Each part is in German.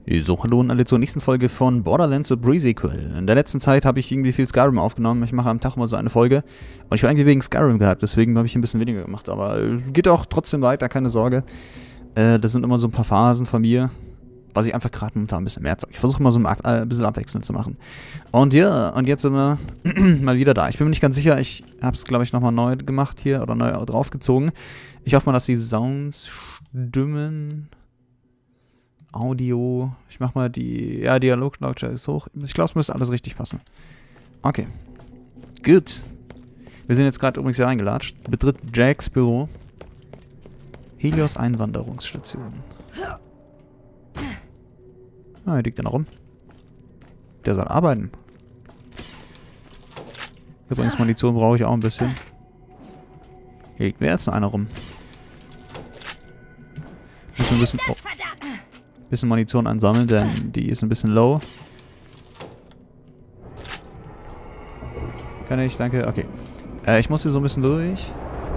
So, hallo und alle zur nächsten Folge von Borderlands The Pre-Sequel. In der letzten Zeit habe ich irgendwie viel Skyrim aufgenommen. Ich mache am Tag mal so eine Folge. Und ich war eigentlich wegen Skyrim gehabt, deswegen habe ich ein bisschen weniger gemacht. Aber geht auch trotzdem weiter, keine Sorge. Das sind immer so ein paar Phasen von mir, was ich einfach gerade momentan ein bisschen mehr zeige. Ich versuche mal so ein bisschen abwechselnd zu machen. Und ja, und jetzt sind wir mal wieder da. Ich bin mir nicht ganz sicher, ich habe es, glaube ich, nochmal neu gemacht hier oder neu draufgezogen. Ich hoffe mal, dass die Sounds stimmen. Audio, ich mach mal die, ja, Dialoglautstärke ist hoch. Ich glaube, es müsste alles richtig passen. Okay. Gut. Wir sind jetzt gerade übrigens hier reingelatscht. Betritt Jacks Büro. Helios Einwanderungsstation. Ah, hier liegt der noch rum. Der soll arbeiten. Übrigens, Munition brauche ich auch ein bisschen. Hier liegt mir jetzt noch einer rum. Muss ein bisschen... Oh. Bisschen Munition ansammeln, denn die ist ein bisschen low. Kann ich? Danke. Okay. Ich muss hier so ein bisschen durch.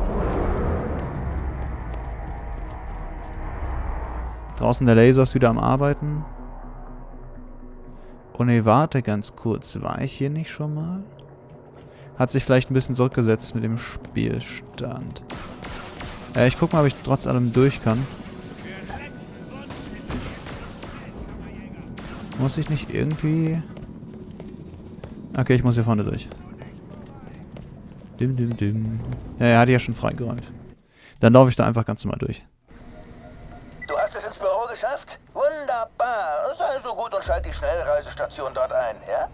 Draußen der Laser ist wieder am Arbeiten. Oh ne, warte ganz kurz. War ich hier nicht schon mal? Hat sich vielleicht ein bisschen zurückgesetzt mit dem Spielstand. Ich guck mal, ob ich trotz allem durch kann. Muss ich nicht irgendwie... Okay, ich muss hier vorne durch. Dim, dim, dim. Ja, er hat ja schon freigeräumt. Dann laufe ich da einfach ganz normal durch. Du hast es ins Büro geschafft? Wunderbar. Sei so gut und schalt die Schnellreisestation dort ein,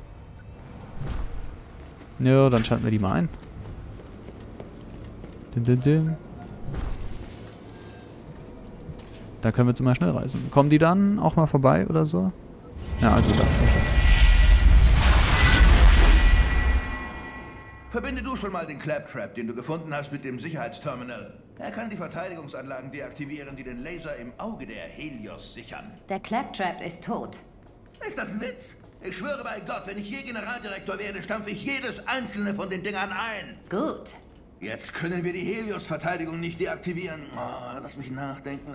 ja? Ja, dann schalten wir die mal ein. Dim, dim, dim. Da können wir jetzt mal schnell reisen. Kommen die dann auch mal vorbei oder so? Ja, also da. Verbinde du schon mal den Claptrap, den du gefunden hast, mit dem Sicherheitsterminal. Er kann die Verteidigungsanlagen deaktivieren, die den Laser im Auge der Helios sichern. Der Claptrap ist tot. Ist das ein Witz? Ich schwöre bei Gott, wenn ich je Generaldirektor werde, stampfe ich jedes einzelne von den Dingern ein. Gut. Jetzt können wir die Helios-Verteidigung nicht deaktivieren. Oh, lass mich nachdenken.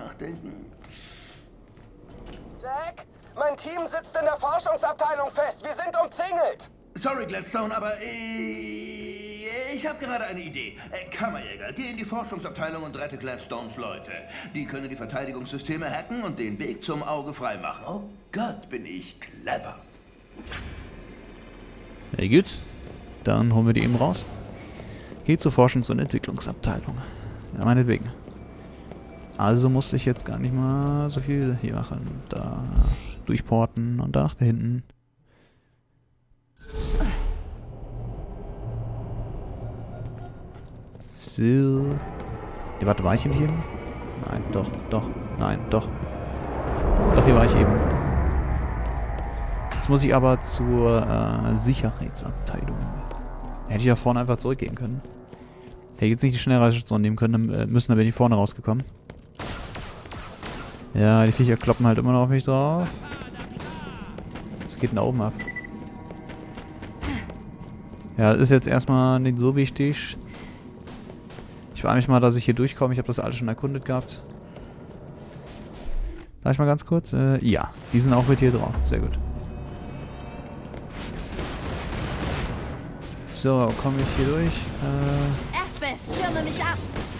Jack, mein Team sitzt in der Forschungsabteilung fest. Wir sind umzingelt. Sorry, Gladstone, aber ich habe gerade eine Idee. Kammerjäger, geh in die Forschungsabteilung und rette Gladstones Leute. Die können die Verteidigungssysteme hacken und den Weg zum Auge freimachen. Oh Gott, bin ich clever. Sehr gut. Dann holen wir die eben raus. Geht zur Forschungs- und Entwicklungsabteilung. Ja, meinetwegen. Also muss ich jetzt gar nicht mal so viel hier machen. Da durchporten und danach da hinten. So. Ja, warte, war ich hier nicht eben? Nein, doch. Nein, doch. Doch, hier war ich eben. Jetzt muss ich aber zur Sicherheitsabteilung. Hätte ich ja vorne einfach zurückgehen können. Hätte ich jetzt nicht die Schnellreisestation nehmen können, dann müssen wir hier vorne rausgekommen. Ja, die Viecher kloppen halt immer noch auf mich drauf. Was geht denn da oben ab? Ja, das ist jetzt erstmal nicht so wichtig. Ich frage mich mal, dass ich hier durchkomme. Ich habe das alles schon erkundet gehabt. Darf ich mal ganz kurz? Ja, die sind auch mit hier drauf. Sehr gut. So, komme ich hier durch? Asbest, schirme mich ab.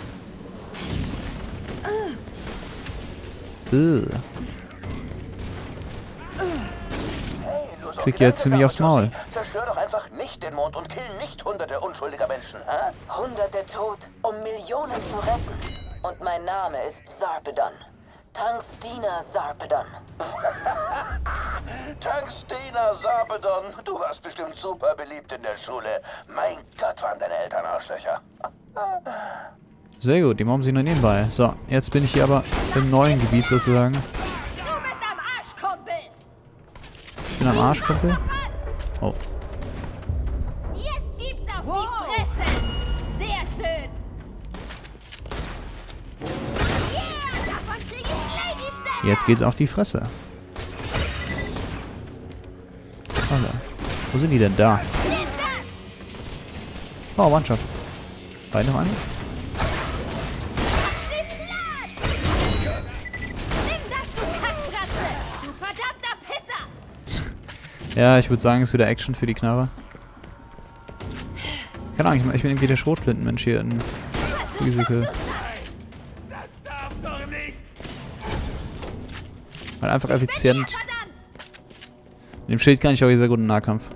Hey, krieg ja ziemlich aufs Maul. Zerstör doch einfach nicht den Mond und kill nicht hunderte unschuldiger Menschen, hä? Hunderte tot, um Millionen zu retten. Und mein Name ist Sarpedon. Tungstina Sarpedon. Tungstina Sarpedon. Du warst bestimmt super beliebt in der Schule. Mein Gott, waren deine Eltern Arschlöcher. Sehr gut, die mobben sie nur nebenbei. So, jetzt bin ich hier aber im neuen Gebiet sozusagen. Du bist am Arsch, Kumpel. Ich bin am Arsch, Kumpel. Oh. Jetzt gibt's auf die Fresse. Sehr schön. Yeah, davon krieg ich Lady-Stelle. Jetzt geht's auf die Fresse. Alter. Wo sind die denn da? Oh, One-Shot. Beide noch einen? Nimm das, du Kackfratze! Du verdammte Ja, ich würde sagen, es ist wieder Action für die Knarre. Keine Ahnung, ich bin irgendwie der Schrotflintenmensch hier in Physical. Halt einfach effizient. Mit dem Schild kann ich auch hier sehr gut im Nahkampf.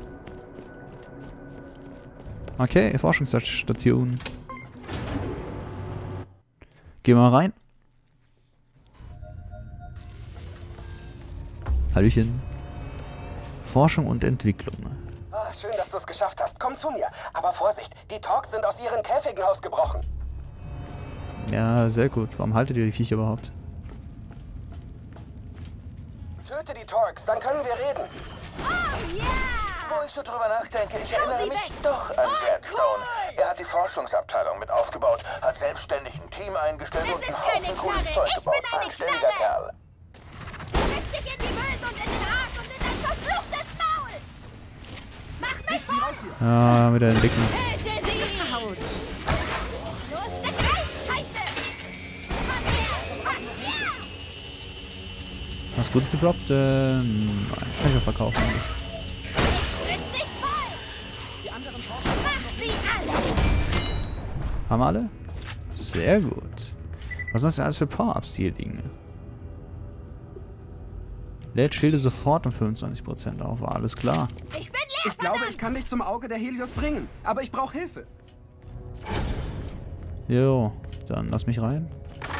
Okay, Forschungsstation. Gehen wir mal rein. Hallöchen. Forschung und Entwicklung. Ah, schön, dass du es geschafft hast. Komm zu mir. Aber Vorsicht, die Torks sind aus ihren Käfigen ausgebrochen. Ja, sehr gut. Warum haltet ihr die Viecher überhaupt? Töte die Torks, dann können wir reden. Oh, ja! Wo ich so drüber nachdenke, ich erinnere mich doch an Jetstone. Er hat die Forschungsabteilung mit aufgebaut, hat selbstständig ein Team eingestellt und einen Haufen cooles Zeug gebaut. Anständiger Kerl. Setz dich in die Welt und in den Arsch und in dein verfluchtes Maul! Mach mich voll! Ja, mit den Dicken. Töte sie! Autsch! Los, steck rein, Scheiße! Komm her! Fuck, ja! Hast du Gutes gedroppt? Nein. Kann ich auch verkaufen. Ich spritz dich voll! Die anderen mach sie alle! Haben wir alle? Sehr gut. Was ist das denn alles für Power-Ups, die hier liegen? Lädt Schilde sofort um 25% auf. Alles klar. Ich bin leer, Ich glaube, verdammt! ich kann dich zum Auge der Helios bringen. Aber ich brauche Hilfe. Jo, dann lass mich rein.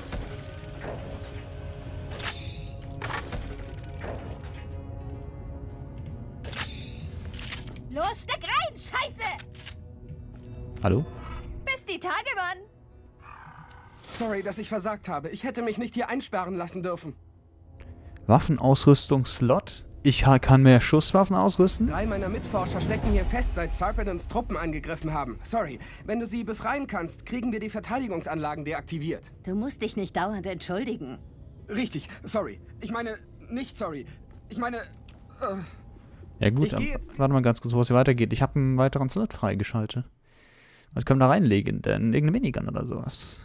Los, steck rein, Scheiße! Hallo? Bis die Tage waren. Sorry, dass ich versagt habe. Ich hätte mich nicht hier einsperren lassen dürfen. Waffenausrüstung-Slot? Ich kann mehr Schusswaffen ausrüsten? 3 meiner Mitforscher stecken hier fest, seit Sarpedons Truppen angegriffen haben. Sorry, wenn du sie befreien kannst, kriegen wir die Verteidigungsanlagen deaktiviert. Du musst dich nicht dauernd entschuldigen. Richtig, sorry. Ich meine, nicht sorry. Ich meine, Ja gut, Ich geh jetzt- warte mal ganz kurz, wo es hier weitergeht. Ich habe einen weiteren Slot freigeschaltet. Was können wir da reinlegen denn? Irgendeine Minigun oder sowas?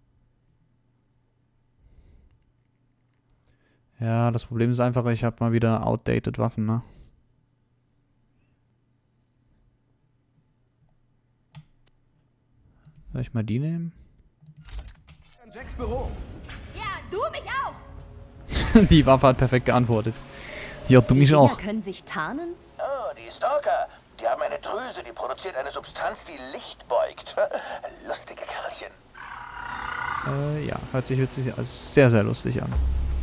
Ja, das Problem ist einfach, ich habe mal wieder outdated Waffen, ne? Soll ich mal die nehmen? in Jacks Büro. Ja, du mich auch. Die Waffe hat perfekt geantwortet. Ja, du Die mich Dinger auch. können sich tarnen? Oh, die Stalker. Die haben eine Drüse, die produziert eine Substanz, die Licht beugt. Lustige Kerlchen. Ja, hört sich sehr, sehr lustig an.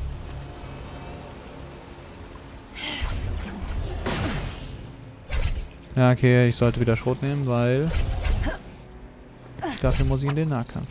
Ja, okay, ich sollte wieder Schrot nehmen, weil dafür muss ich in den Nahkampf.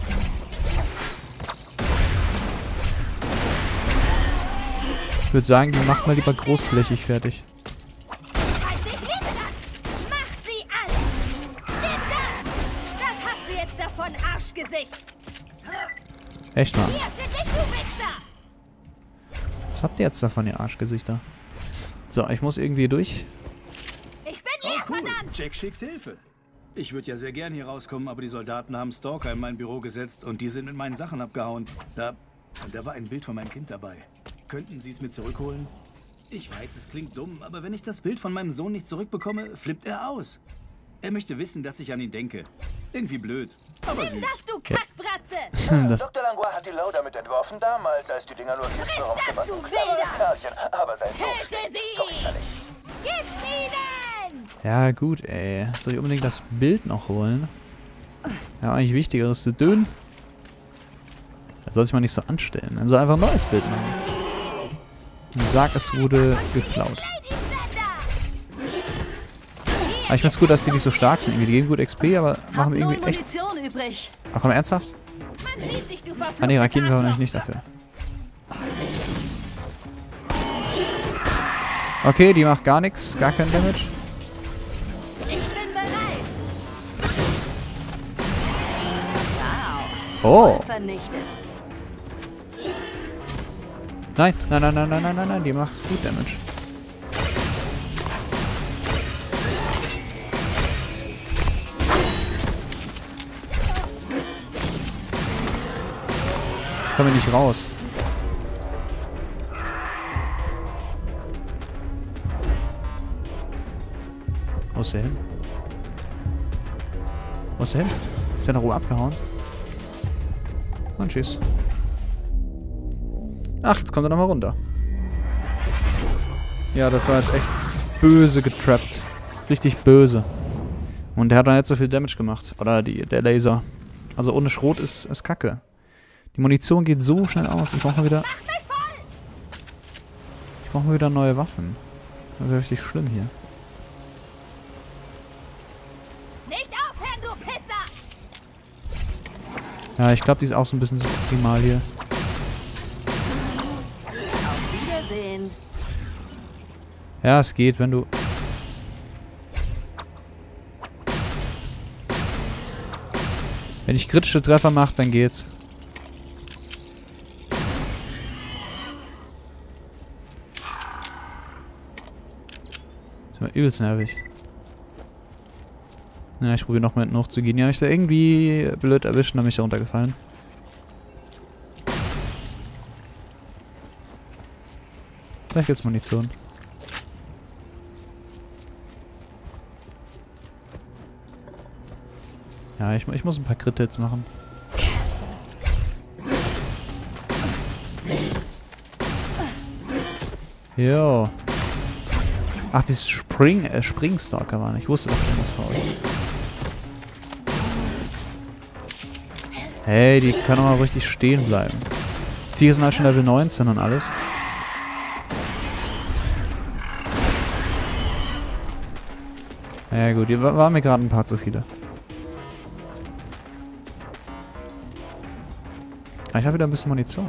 Ich würde sagen, die macht mal lieber großflächig fertig. Scheiße, ich liebe das. Mach sie alle. Nimm das. Das hast du jetzt davon, Arschgesicht. Echt mal. Hier für dich, du Wichser. Was habt ihr jetzt davon, ihr Arschgesichter? So, ich muss irgendwie durch. Ich bin leer, verdammt. Jack schickt Hilfe. Ich würde ja sehr gern hier rauskommen, aber die Soldaten haben Stalker in mein Büro gesetzt und die sind mit meinen Sachen abgehauen. Da war ein Bild von meinem Kind dabei. Könnten Sie es mir zurückholen? Ich weiß, es klingt dumm, aber wenn ich das Bild von meinem Sohn nicht zurückbekomme, flippt er aus. Er möchte wissen, dass ich an ihn denke. Irgendwie blöd, aber Nimm süß. das, du Kackbratze. Das- Dr. Langlois hat die Loader mit entworfen, damals, als die Dinger nur Kisten rumschimmerten. du Cleveres Wilder! Kerlchen, aber sein Sohn Töte stinkt sie! fürchterlich. Gib's ihnen. Ja, gut, ey. Soll ich unbedingt das Bild noch holen? Ja, eigentlich Wichtigeres zu tun. Das soll sich mal nicht so anstellen. Dann soll einfach ein neues Bild machen. Sag, es wurde geklaut. Ladyständer. Aber ich find's gut, dass die nicht so stark sind. Irgendwie, die geben gut XP, aber Hab machen null irgendwie echt... Munition übrig. Ach komm, ernsthaft? Man sieht sich, du verfluchtes Ah ne, Raketen Arschloch. verwende ich nicht dafür. Okay, die macht gar nichts, gar kein Damage. Ich bin bereit. Wow. Oh! Vernichtet. Nein, nein, nein, nein, nein, nein, nein, nein, die macht gut Damage. Ich komme nicht raus. ist der hin? Wo ist der hin? Ist der nach oben abgehauen? Und tschüss. Ach, jetzt kommt er nochmal runter. Ja, das war jetzt echt böse getrappt. Richtig böse. Und der hat dann jetzt so viel Damage gemacht. Oder der Laser. Also ohne Schrot ist kacke. Die Munition geht so schnell aus. Ich brauche mal wieder... Ich brauche mal wieder neue Waffen. Das ist richtig schlimm hier. Nicht aufhören, du Pisser! Ja, ich glaube, die ist auch so ein bisschen optimal hier. Auf Wiedersehen. Ja, es geht, wenn du... Wenn ich kritische Treffer mache, dann geht's. Das ist mal übelst nervig. Ja, ich probiere noch mal hinten hochzugehen. Ja, ich da irgendwie blöd erwischt und dann bin ich da runtergefallen. Vielleicht gibt's Munition. Ja, ich muss ein paar Crit-Hits machen. Jo. Ach, dieses Springstalker waren. Ich wusste doch, was war. Hey, die können auch mal richtig stehen bleiben. Vier sind halt schon Level 19 und alles. Ja gut, hier waren mir gerade ein paar zu viele. Ich habe wieder ein bisschen Munition.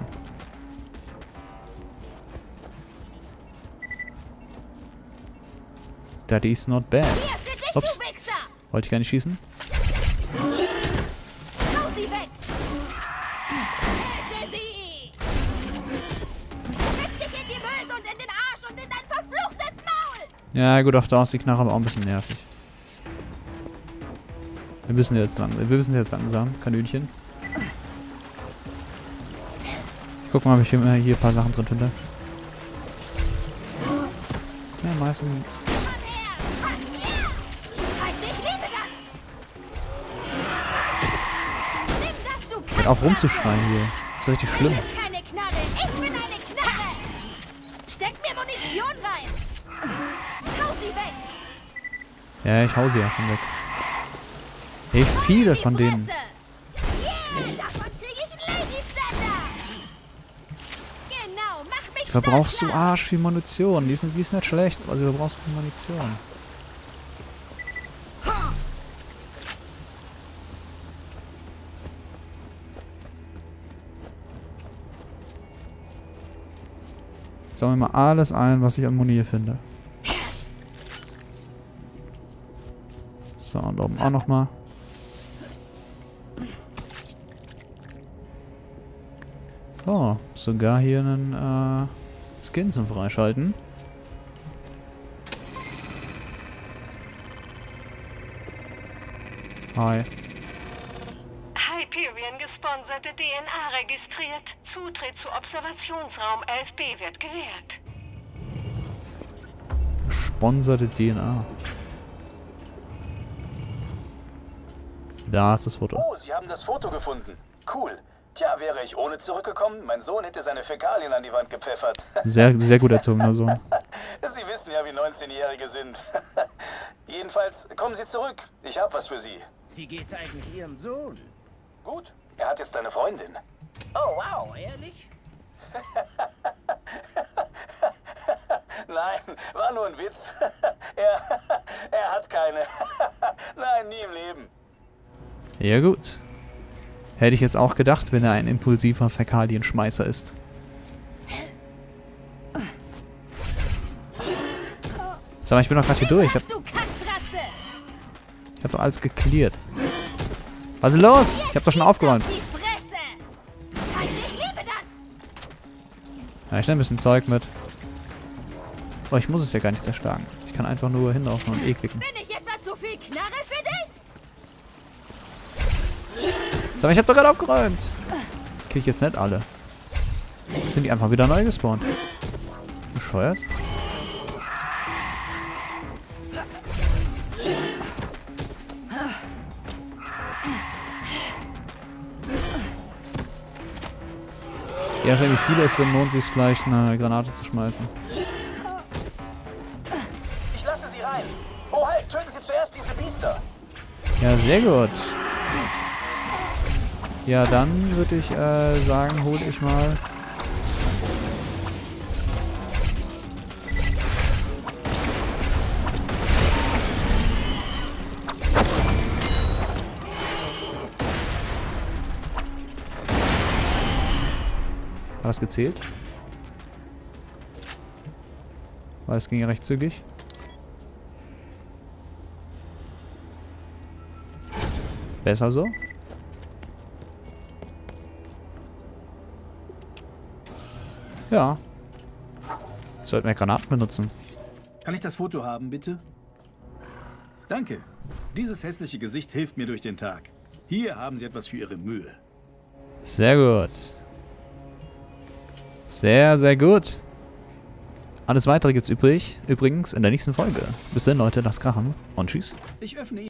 That is not bad. Ups. Wollte ich gar nicht schießen. Hau sie weg! Töte sie! Fick dich in die Möse und in den Arsch und in dein verfluchtes Maul! Ja gut, auf da ist die Knarre aber auch ein bisschen nervig. Wir müssen jetzt langsam, Kanönchen. Ich guck mal, ob ich hier ein paar Sachen drin finde. Ja, meistens. Scheiße, ich liebe das! Nimm das, du Hört auf rumzuschreien hier. Das ist richtig schlimm. Du bist keine Knarre, ich bin eine Knarre! Steck mir Munition rein! Hau sie weg! Ja, ich hau sie ja schon weg. Hey, viele von denen. Yeah, davon krieg ich einen Ladyständer! Genau, mach mich Du verbrauchst so stark. arsch viel Munition. Die ist nicht schlecht, aber du verbrauchst viel Munition. Sammeln wir mal alles ein, was ich an Muni hier finde. So, und oben auch nochmal. Oh, sogar hier einen Skin zum Freischalten. Hi. Hyperion gesponserte DNA registriert. Zutritt zu Observationsraum 11B wird gewährt. Gesponserte DNA. Da ist das Foto. Oh, Sie haben das Foto gefunden. Cool. Tja, wäre ich ohne zurückgekommen, mein Sohn hätte seine Fäkalien an die Wand gepfeffert. Sehr, sehr gut erzogener Sohn. Sie wissen ja, wie 19-Jährige sind. Jedenfalls, kommen Sie zurück. Ich habe was für Sie. Wie geht's eigentlich Ihrem Sohn? Gut. Er hat jetzt eine Freundin. Oh, wow, ehrlich? Nein, war nur ein Witz. Er hat keine. Nein, nie im Leben. Ja gut. Hätte ich jetzt auch gedacht, wenn er ein impulsiver Fäkalienschmeißer ist. Sag mal, ich bin doch gerade hier durch. Ich hab doch alles geklärt. Was ist los? Ich hab doch schon aufgeräumt. Ja, ich nehme ein bisschen Zeug mit. Oh, ich muss es ja gar nicht zerschlagen. Ich kann einfach nur hinlaufen und klicken. Bin ich etwa zu viel Knarre für dich? Sag mal, ich hab doch gerade aufgeräumt. Krieg ich jetzt nicht alle. Sind die einfach wieder neu gespawnt? Je nachdem wie viele es sind, lohnt sich vielleicht eine Granate zu schmeißen. Ich lasse sie rein. Oh halt, töten Sie zuerst diese Biester. Ja, sehr gut. Ja, dann würde ich sagen, hole ich mal... Hat das gezählt? Weil es ging ja recht zügig. Besser so. Ja. Sollten wir Granaten benutzen. Kann ich das Foto haben, bitte? Danke. Dieses hässliche Gesicht hilft mir durch den Tag. Hier haben Sie etwas für Ihre Mühe. Sehr gut. Sehr, sehr gut. Alles Weitere gibt's übrigens in der nächsten Folge. Bis dann, Leute, lasst krachen und tschüss. Ich öffne